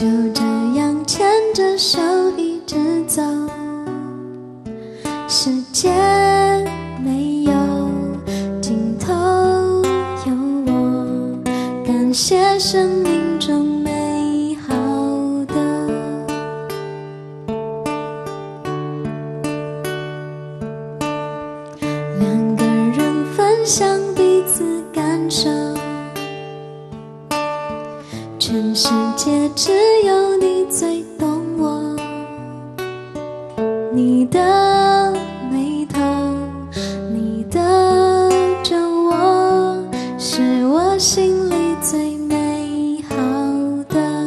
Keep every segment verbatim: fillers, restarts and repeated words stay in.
就这样牵着手一直走，世界没有尽头，有我感谢生命中美好的。两个人分享彼此感受，全世界只有你最懂我，你的眉头，你的皱纹，是我心里最美好的。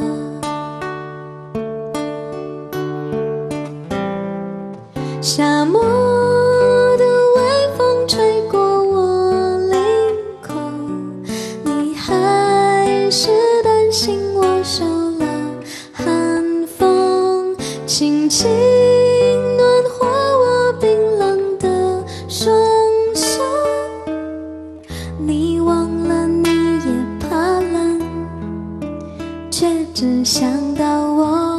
夏末的微风吹过我领口，你还是担心我受了寒风，轻轻暖和我冰冷的双手。你忘了你也怕冷，却只想到我。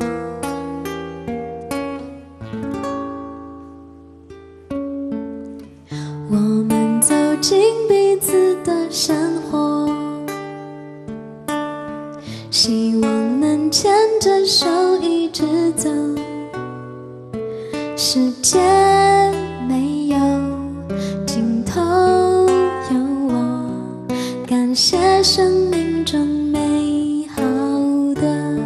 我们走进彼此的生活，希望能牵着手一直走，世界没有尽头，有我感谢生命中美好的。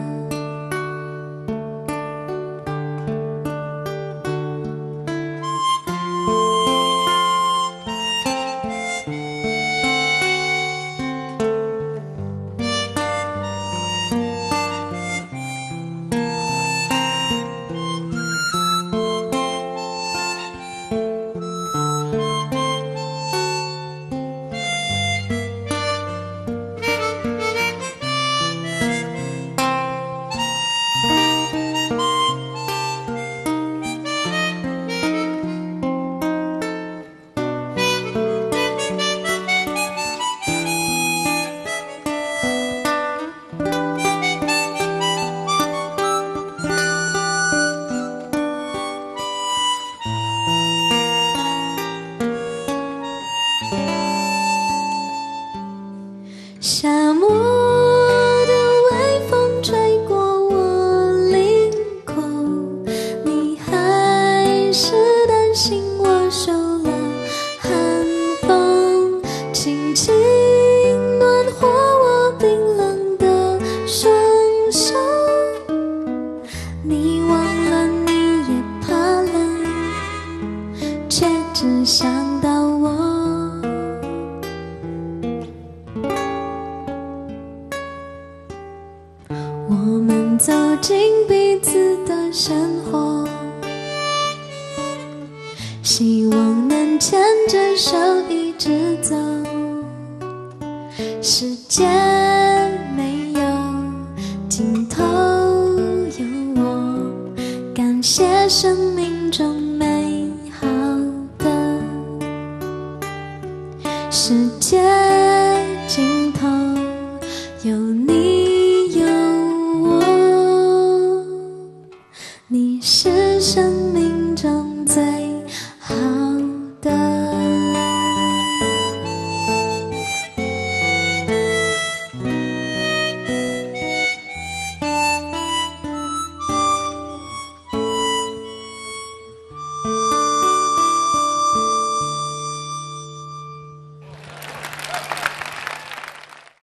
夏末的微风吹过我领口，你还是担心我受了寒风，轻轻暖和我冰冷的双手。你忘了你也怕冷，却只想到我。我们走进彼此的生活，希望能牵着手一直走，世界没有尽头，有我感谢生命中美好的。世界尽头有你有我，你是生命中最